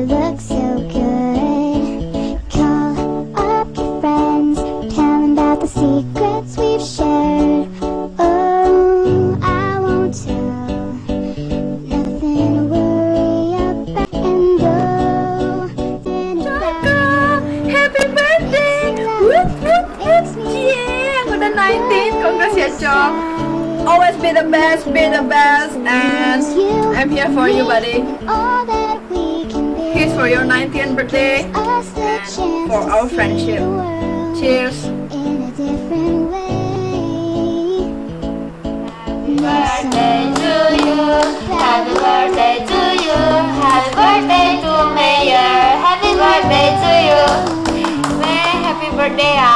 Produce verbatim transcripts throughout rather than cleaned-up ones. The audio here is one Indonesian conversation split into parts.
You look so good. Call up your friends, tell them about the secrets we've shared. Oh, I won't tell, nothing to worry about. And oh, happy birthday! Whoop, whoop, whoop. Yeah, udah nineteen. Congrats ya, Chong. Always be the best, be the best, and I'm here for you, buddy. Here's for your nineteenth birthday and for our friendship. Cheers. Happy birthday to you. Happy birthday to you. Happy birthday to Mayor. Happy birthday to you. May, happy birthday ya.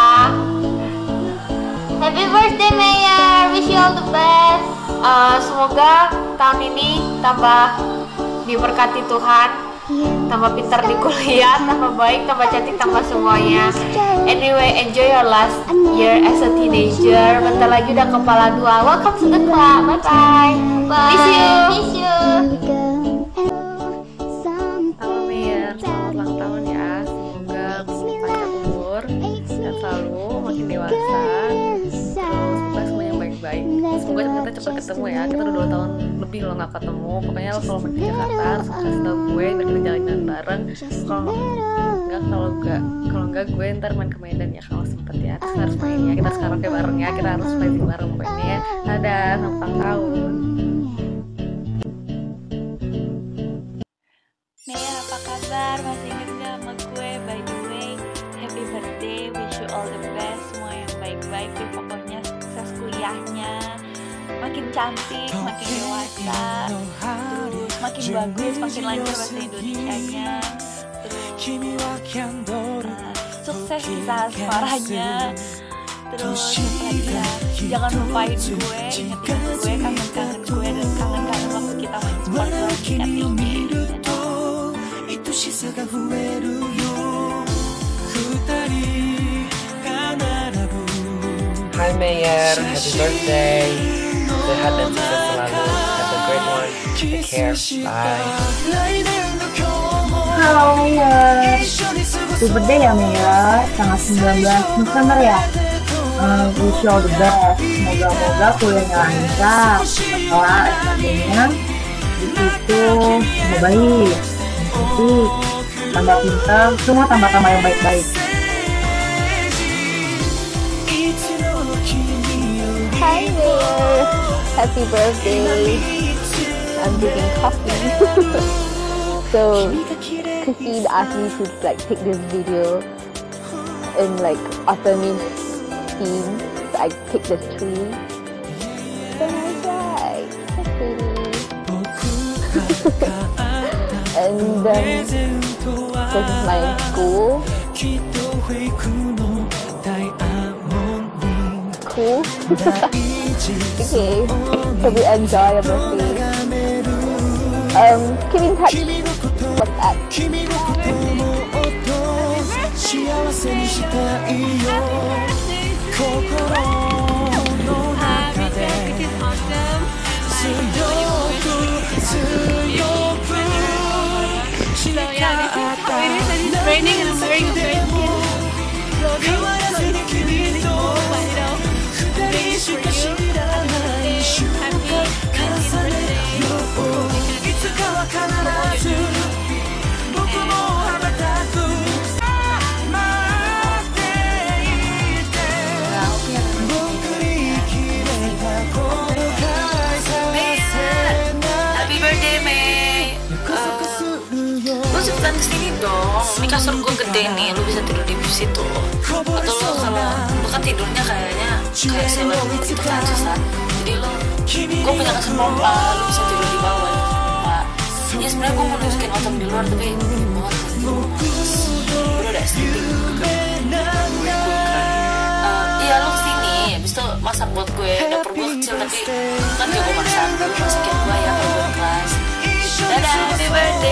Happy birthday Mayor. Wish you all the best. Uh, semoga tahun ini tambah diberkati Tuhan, tambah pintar di kuliah, tambah baik, tambah cantik, tambah semuanya. Anyway, enjoy your last year as a teenager. Bentar lagi udah kepala dua. Welcome to the club. Bye bye. Bye. Miss you. Miss you. Halo Mir, selamat ulang tahun ya. Semoga panjang umur dan selalu makin dewasa. Semoga semuanya baik-baik. Semoga kita cepat ketemu ya. Kita udah dua tahun lebih loh nggak ketemu. Pokoknya lo kalau main ke Jakarta harus kasih tau gue dan kita jalan-jalan bareng. Kalau enggak, kalau enggak, kalau enggak gue ntar main ke Medan ya kalau sempet ya. Kita harus main ya. Kita sekarang kayak bareng ya. Kita harus main bareng pokoknya ya. Dadah, selamat ulang tahun. Mayor, apa kabar? Masih inget gak sama gue? By the way, happy birthday. Wish you all the best. Semua yang baik-baik deh. Pokoknya sukses kuliahnya. Makin cantik, makin dewasa. Terus makin bagus, makin lancar bahasa Indonesianya. Terus uh, sukses bisa asmaranya. Terus lagi ya, jangan lupain gue, ingetin gue, kangen-kangen gue dan kangen-kangen waktu kita main sport bareng di K T J. Hi Mayor, happy birthday. Sehat dan sukses selalu. Have a great one. Take care. Bye. Halo Mayor, happy birthday ya Mayor, tanggal sembilan belas November ya. Uh, wish you all the best. Semoga-moga kuliahnya lancar, sekolah S K P-nya itu tambah baik, cantik, tambah pintar, semua tambah-tambah yang baik-baik. Hi Mayor, happy birthday. I'm drinking coffee. So Christine asked me to like take this video in like autumn theme. So I picked this tree. So nice, right? So pretty. And then this is my school. Cool. Okay, so we enjoy your birthday. Um, keep in touch. What's up? So yeah, this is how it is, and it's raining and I'm wearing a very thin clothing, so it's really cool, but you know, today is for you. Happy birthday, happy nineteenth Happy birthday, Mei. Lu cepetan kesini dong. Ini kasur gue gede nih, lu bisa tidur di situ. Atau lu kalau lu kan tidurnya kayaknya kayak sewa gitu kan susah. Jadi lu, gue punya kasur pompa, lu bisa tidur di bawah. Pak, ya sebenarnya gue mau nunjukin otom di luar tapi di bawah. Udah ada S D P juga. Iya lu kesini, habis itu masak buat gue. Dapur gue kecil tapi kan gak gue masak. Masakin gue ya kalau buat kelas. Dadah, happy birthday.